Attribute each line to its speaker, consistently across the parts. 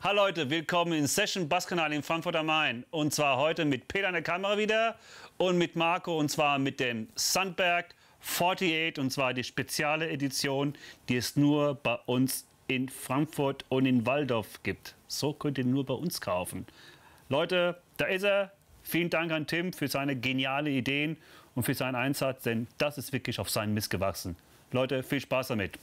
Speaker 1: Hallo Leute, willkommen in Session Basskanal in Frankfurt am Main. Und zwar heute mit Peter an der Kamera wieder und mit Marco, und zwar mit dem Sandberg 48, und zwar die spezielle Edition, die es nur bei uns in Frankfurt und in Walldorf gibt. So könnt ihr nur bei uns kaufen. Leute, da ist er. Vielen Dank an Tim für seine geniale Ideen und für seinen Einsatz, denn das ist wirklich auf seinen Mist gewachsen. Leute, viel Spaß damit.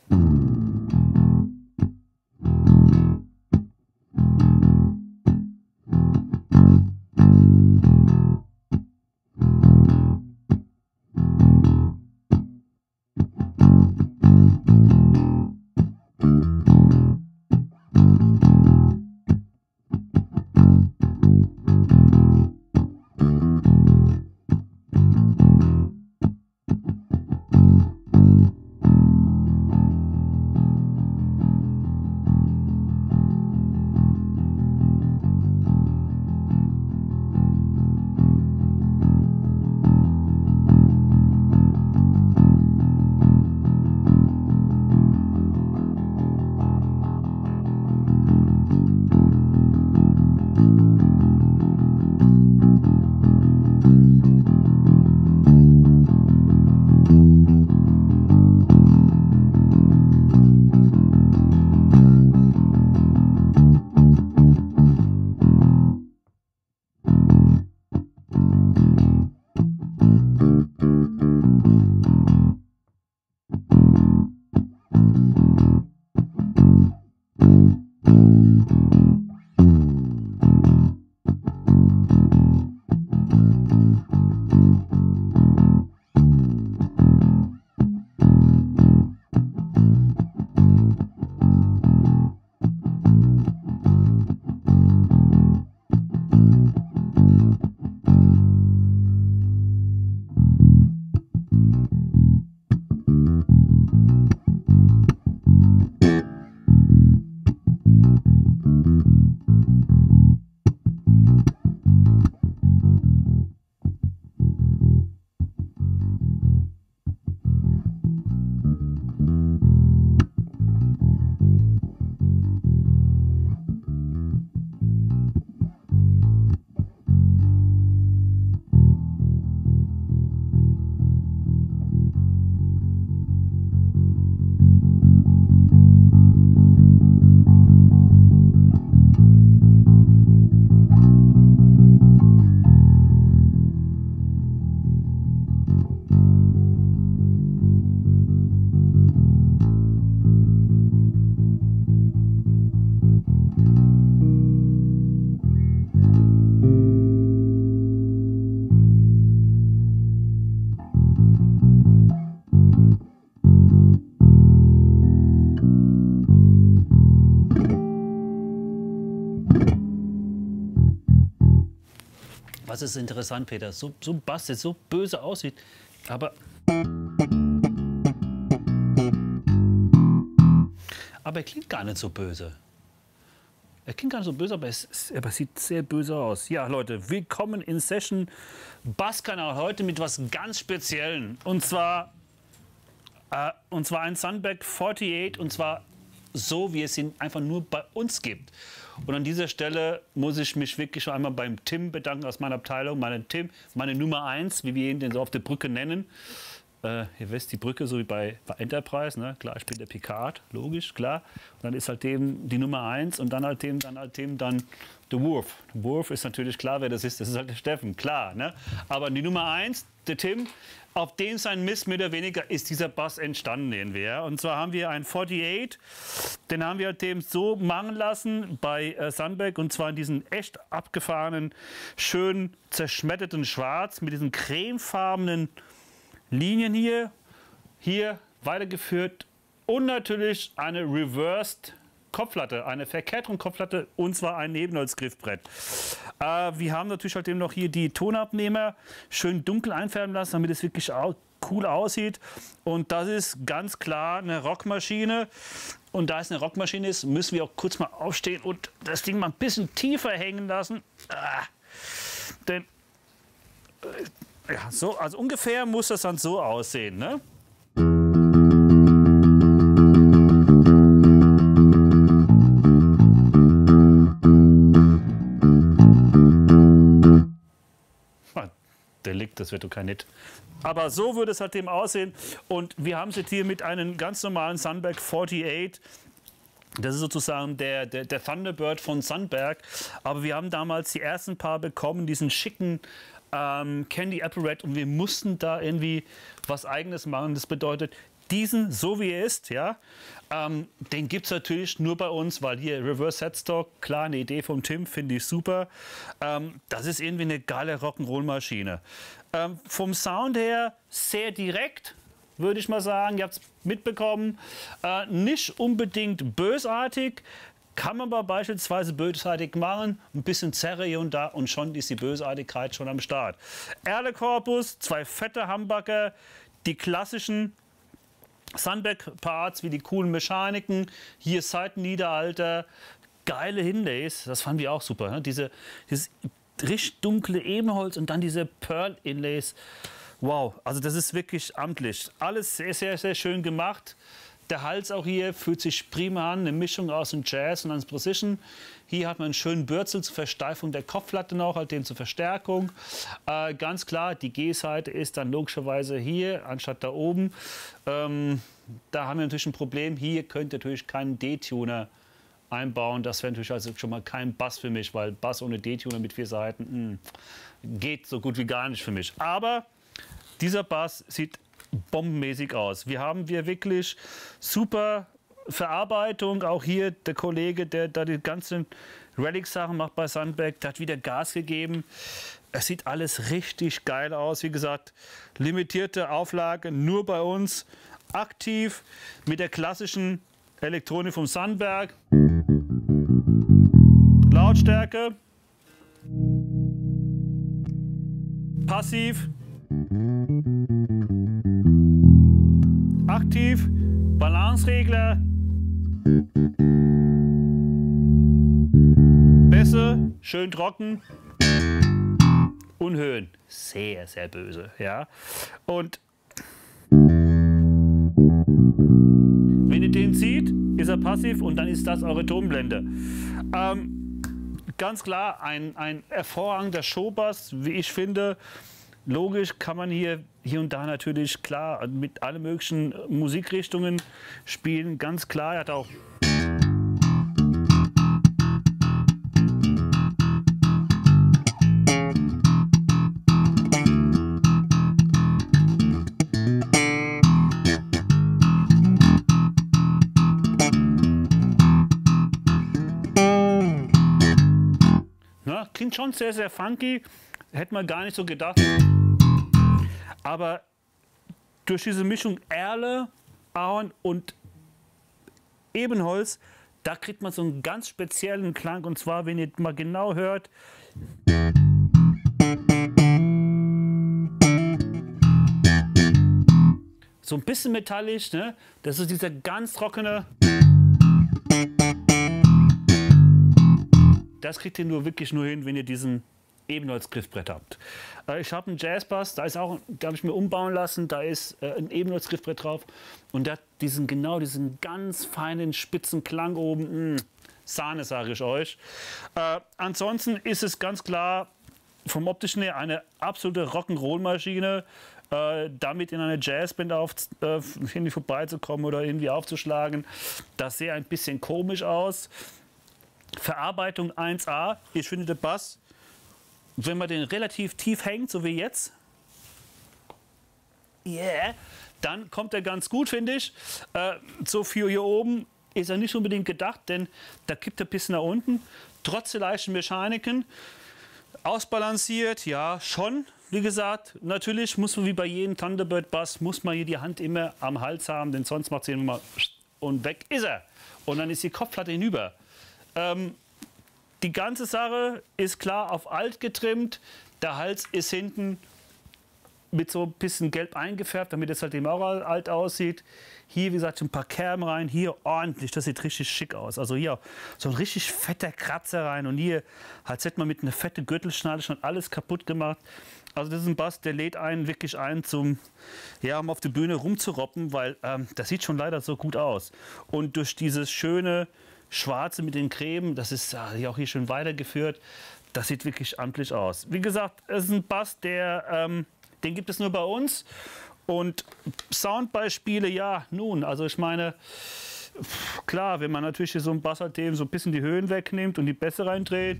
Speaker 1: Was ist interessant, Peter? So ein Bass, der so böse aussieht, aber er klingt gar nicht so böse. Er klingt gar nicht so böse, aber es sieht sehr böse aus. Ja, Leute, willkommen in Session Basskanal heute mit was ganz Speziellen. Und zwar ein Sandberg 48, und zwar so, wie es ihn einfach nur bei uns gibt. Und an dieser Stelle muss ich mich wirklich schon einmal beim Tim bedanken aus meiner Abteilung, meine Nummer 1, wie wir ihn denn so auf der Brücke nennen. Ihr wisst, die Brücke, so wie bei Enterprise, ne? Klar, ich bin der Picard, logisch, klar. Und dann ist halt dem die Nummer 1 und dann der Worf. Der Worf ist natürlich klar, wer das ist halt der Steffen, klar. Ne? Aber die Nummer 1, der Tim, auf dem sein Mist mehr oder weniger ist dieser Bass entstanden, den wir. Und zwar haben wir einen 48, den haben wir dem so machen lassen bei Sandberg, und zwar in diesen echt abgefahrenen, schön zerschmetterten Schwarz mit diesen cremefarbenen Linien hier weitergeführt, und natürlich eine Reversed Kopflatte, eine verkehrte Kopflatte, und zwar ein Nebenholzgriffbrett. Wir haben natürlich halt eben noch hier die Tonabnehmer schön dunkel einfärben lassen, damit es wirklich cool aussieht. Und das ist ganz klar eine Rockmaschine. Und da es eine Rockmaschine ist, müssen wir auch kurz mal aufstehen und das Ding mal ein bisschen tiefer hängen lassen. Denn ja, so, also ungefähr muss das dann so aussehen, ne? das wird doch kein Hit. Aber so würde es halt dem aussehen. Und wir haben es jetzt hier mit einem ganz normalen Sunberg 48. Das ist sozusagen der Thunderbird von Sunberg. Aber wir haben damals die ersten paar bekommen, diesen schicken Candy Apple Red. Und wir mussten da irgendwie was Eigenes machen. Das bedeutet, diesen, so wie er ist, ja, den gibt es natürlich nur bei uns, weil hier Reverse Headstock, klar, eine Idee vom Tim, finde ich super. Das ist irgendwie eine geile Rock'n'Roll-Maschine. Vom Sound her sehr direkt, würde ich mal sagen. Ihr habt es mitbekommen. Nicht unbedingt bösartig. Kann man aber beispielsweise bösartig machen, ein bisschen Zerre hier und da und schon ist die Bösartigkeit schon am Start. Erle-Korpus, 2 fette Humbucker, die klassischen Sunberg-Parts wie die coolen Mechaniken, hier Seitenniederhalter, geile Inlays, das fanden wir auch super. Ne? Dieses richtig dunkle Ebenholz und dann diese Pearl-Inlays. Wow, also das ist wirklich amtlich. Alles sehr, sehr, sehr schön gemacht. Der Hals auch hier fühlt sich prima an, eine Mischung aus dem Jazz und aus Precision. Hier hat man einen schönen Bürzel zur Versteifung der Kopfplatte noch, halt den zur Verstärkung. Ganz klar, die G-Seite ist dann logischerweise hier, anstatt da oben. Da haben wir natürlich ein Problem. Hier könnt ihr natürlich keinen D-Tuner einbauen. Das wäre natürlich also schon mal kein Bass für mich, weil Bass ohne D-Tuner mit 4 Seiten geht so gut wie gar nicht für mich. Aber dieser Bass sieht bombenmäßig aus. Wir haben wirklich super Verarbeitung. Auch hier der Kollege, der da die ganzen Relic-Sachen macht bei Sunberg, der hat wieder Gas gegeben. Es sieht alles richtig geil aus. Wie gesagt, limitierte Auflage nur bei uns. Aktiv mit der klassischen Elektronik vom Sunberg. Lautstärke. Passiv. Aktiv, Balanceregler, Bässe, schön trocken und Höhen. Sehr, sehr böse. Ja? Und wenn ihr den zieht, ist er passiv und dann ist das eure Tonblende. Ganz klar ein hervorragender Showbass, wie ich finde. Logisch kann man hier und da natürlich klar mit allen möglichen Musikrichtungen spielen. Ganz klar, er hat auch na, klingt schon sehr, sehr funky. Hätte man gar nicht so gedacht. Aber durch diese Mischung Erle, Ahorn und Ebenholz, da kriegt man so einen ganz speziellen Klang. Und zwar, wenn ihr mal genau hört. So ein bisschen metallisch, ne? Das ist dieser ganz trockene. Das kriegt ihr wirklich nur hin, wenn ihr diesen Ebenholz-Griffbrett habt. Ich habe einen Jazzbass, da habe ich mir umbauen lassen, da ist ein Ebenholz-Griffbrett drauf und der hat diesen ganz feinen, spitzen Klang oben. Sahne, sage ich euch. Ansonsten ist es ganz klar vom Optischen her eine absolute Rock'n'Roll-Maschine. Damit in eine Jazzband irgendwie vorbeizukommen oder irgendwie aufzuschlagen, das sieht ein bisschen komisch aus. Verarbeitung 1A, ich finde der Bass, wenn man den relativ tief hängt, so wie jetzt, dann kommt er ganz gut, finde ich. So für hier oben ist er nicht unbedingt gedacht, denn da kippt er bis nach unten. Trotz der leichten Mechaniken, ausbalanciert, ja, schon. Wie gesagt, natürlich muss man wie bei jedem Thunderbird-Bass, muss man hier die Hand immer am Hals haben, denn sonst macht es hier mal und weg ist er. Und dann ist die Kopfplatte hinüber. Die ganze Sache ist klar auf alt getrimmt. Der Hals ist hinten mit so ein bisschen gelb eingefärbt, damit es halt eben auch alt aussieht. Hier, wie gesagt, ein paar Kerben rein. Hier ordentlich, das sieht richtig schick aus. Also hier so ein richtig fetter Kratzer rein. Und hier, als hätte man mit einer fetten Gürtelschnalle schon alles kaputt gemacht. Also das ist ein Bass, der lädt einen wirklich ein, um auf der Bühne rumzuroppen, weil das sieht schon leider so gut aus. Und durch dieses schöne Schwarze mit den Creme, das ist auch hier schön weitergeführt. Das sieht wirklich amtlich aus. Wie gesagt, es ist ein Bass, der Den gibt es nur bei uns. Und Soundbeispiele, ja, nun, also ich meine, klar, wenn man natürlich hier so ein Bass hat, dem so ein bisschen die Höhen wegnimmt und die Bässe reindreht.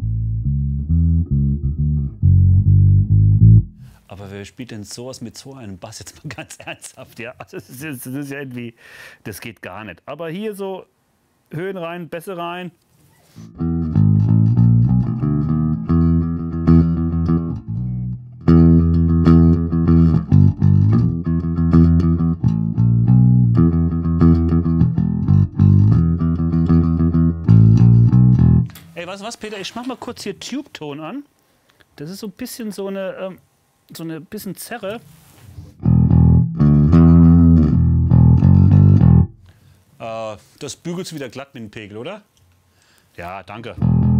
Speaker 1: Aber wer spielt denn sowas mit so einem Bass jetzt mal ganz ernsthaft? Ja, also das ist ja irgendwie, das geht gar nicht. Aber hier so Höhen rein, Bässe rein. Ey, weißt du was, Peter? Ich mach mal kurz hier Tube-Ton an. Das ist so ein bisschen so eine bisschen Zerre. Das bügelt wieder glatt mit dem Pegel, oder? Ja, danke.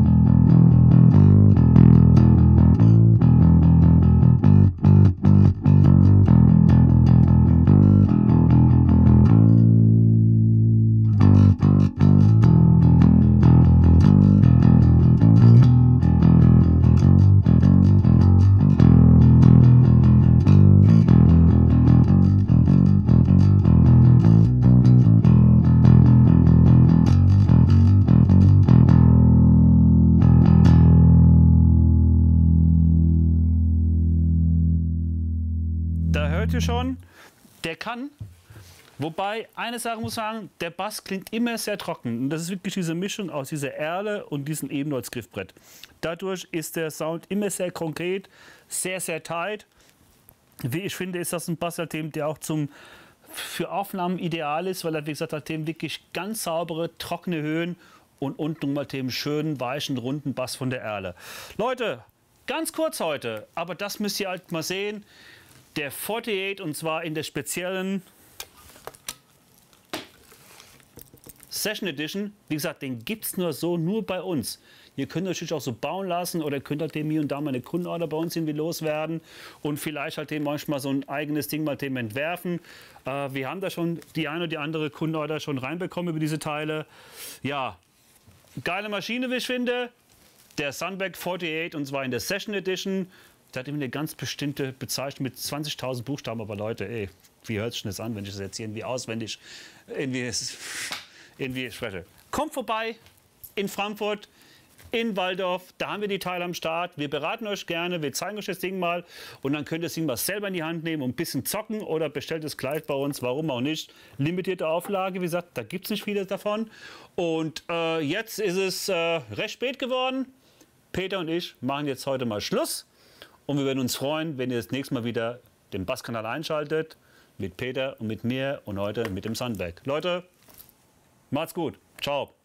Speaker 1: Da hört ihr schon, der kann. Wobei, eine Sache muss ich sagen, der Bass klingt immer sehr trocken. Und das ist wirklich diese Mischung aus dieser Erle und diesem Ebenholz-Griffbrett. Dadurch ist der Sound immer sehr konkret, sehr, sehr tight. Wie ich finde, ist das ein Bass, der auch für Aufnahmen ideal ist, weil er, wie gesagt, hat wirklich ganz saubere, trockene Höhen und unten mal dem schönen, weichen, runden Bass von der Erle. Leute, ganz kurz heute, aber das müsst ihr halt mal sehen. Der 48, und zwar in der speziellen Session Edition. Wie gesagt, den gibt es nur bei uns. Ihr könnt natürlich auch so bauen lassen oder könnt halt dem hier und da mal eine Kundenorder bei uns irgendwie loswerden und vielleicht halt dem manchmal so ein eigenes Ding mal dem entwerfen. Wir haben da schon die eine oder die andere Kundenorder schon reinbekommen über diese Teile. Ja, geile Maschine, wie ich finde. Der Sunback 48, und zwar in der Session Edition. Der hat immer eine ganz bestimmte Bezeichnung mit 20.000 Buchstaben. Aber Leute, ey, wie hört sich das an, wenn ich das jetzt irgendwie auswendig irgendwie spreche? Kommt vorbei in Frankfurt, in Walldorf. Da haben wir die Teile am Start. Wir beraten euch gerne. Wir zeigen euch das Ding mal. Und dann könnt ihr das Ding mal selber in die Hand nehmen und ein bisschen zocken. Oder bestellt es gleich bei uns. Warum auch nicht? Limitierte Auflage. Wie gesagt, da gibt es nicht viele davon. Und jetzt ist es recht spät geworden. Peter und ich machen jetzt heute mal Schluss. Und wir würden uns freuen, wenn ihr das nächste Mal wieder den Basskanal einschaltet. Mit Peter und mit mir und heute mit dem Sunback. Leute, macht's gut. Ciao.